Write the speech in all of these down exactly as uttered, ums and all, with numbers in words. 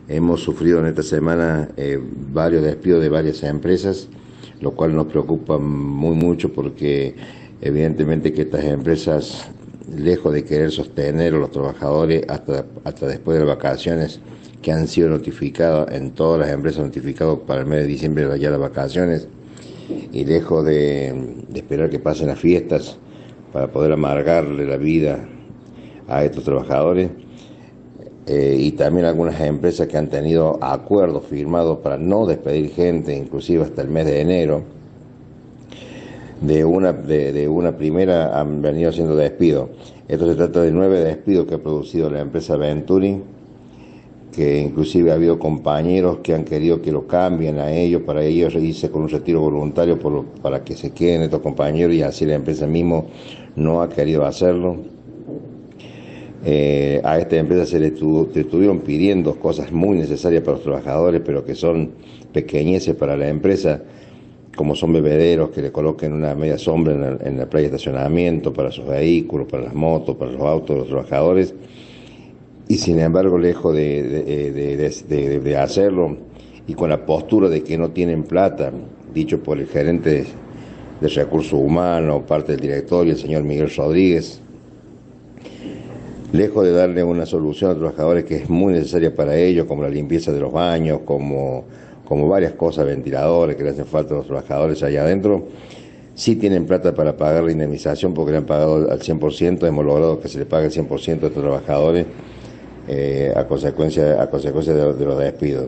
Hemos sufrido en esta semana eh, varios despidos de varias empresas, lo cual nos preocupa muy mucho porque evidentemente que estas empresas, lejos de querer sostener a los trabajadores hasta, hasta después de las vacaciones, que han sido notificadas en todas las empresas notificadas para el mes de diciembre ya las vacaciones, y lejos de, de esperar que pasen las fiestas para poder amargarle la vida a estos trabajadores, eh, y también algunas empresas que han tenido acuerdos firmados para no despedir gente, inclusive hasta el mes de enero. De una, de, de una primera han venido haciendo despidos. Esto se trata de nueve despidos que ha producido la empresa Venturi, que inclusive ha habido compañeros que han querido que lo cambien a ellos, para ellos irse con un retiro voluntario por lo, para que se queden estos compañeros, y así la empresa mismo no ha querido hacerlo. Eh, a esta empresa se le, tu, le estuvieron pidiendo cosas muy necesarias para los trabajadores, pero que son pequeñeces para la empresa, como son bebederos que le coloquen una media sombra en la, en la playa de estacionamiento para sus vehículos, para las motos, para los autos de los trabajadores. Y sin embargo, lejos de, de, de, de, de, de hacerlo, y con la postura de que no tienen plata, dicho por el gerente de, de Recursos Humanos, parte del directorio, el señor Miguel Rodríguez, lejos de darle una solución a los trabajadores que es muy necesaria para ellos, como la limpieza de los baños, como, como varias cosas, ventiladores que le hacen falta a los trabajadores allá adentro, sí tienen plata para pagar la indemnización porque le han pagado al cien por ciento, hemos logrado que se le pague el cien por ciento a estos trabajadores eh, a consecuencia, a consecuencia de, de los despidos.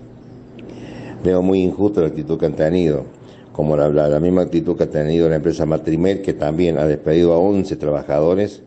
Veo muy injusta la actitud que han tenido, como la, la, la misma actitud que ha tenido la empresa Matrimed, que también ha despedido a once trabajadores.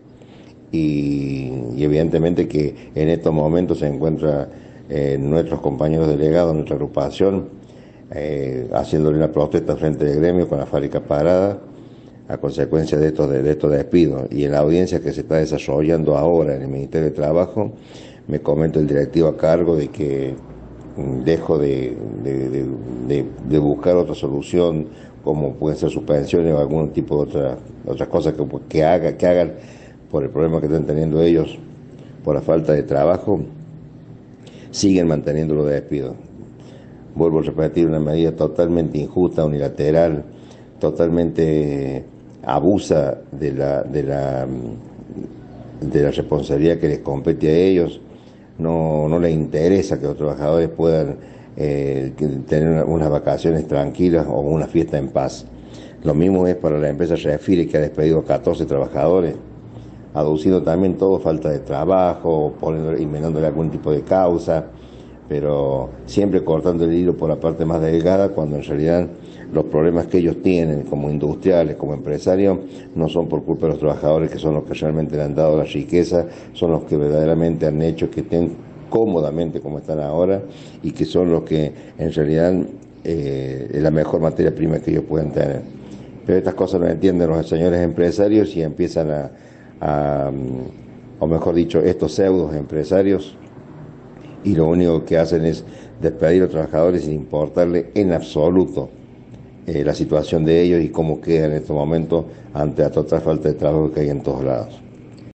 Y, y evidentemente que en estos momentos se encuentran eh, nuestros compañeros delegados, nuestra agrupación, eh, haciéndole una protesta frente al gremio con la fábrica parada a consecuencia de estos, de, de estos despidos. Y en la audiencia que se está desarrollando ahora en el Ministerio de Trabajo, me comenta el directivo a cargo de que dejo de, de, de, de, de buscar otra solución, como pueden ser suspensiones o algún tipo de otra, otras cosas que, que, haga, que hagan por el problema que están teniendo ellos, por la falta de trabajo, siguen manteniendo los despidos. Vuelvo a repetir, una medida totalmente injusta, unilateral, totalmente abusa de la, de la, de la responsabilidad que les compete a ellos. No, no les interesa que los trabajadores puedan eh, tener una, unas vacaciones tranquilas o una fiesta en paz. Lo mismo es para la empresa Refire, que ha despedido a catorce trabajadores, aduciendo también todo falta de trabajo, poniendo, inventándole algún tipo de causa, pero siempre cortando el hilo por la parte más delgada, cuando en realidad los problemas que ellos tienen como industriales, como empresarios, no son por culpa de los trabajadores, que son los que realmente le han dado la riqueza, son los que verdaderamente han hecho que estén cómodamente como están ahora, y que son los que en realidad eh, es la mejor materia prima que ellos pueden tener. Pero estas cosas no entienden los señores empresarios y empiezan a A, o mejor dicho, estos pseudos empresarios, y lo único que hacen es despedir a los trabajadores sin importarle en absoluto eh, la situación de ellos y cómo quedan en estos momentos ante la total falta de trabajo que hay en todos lados.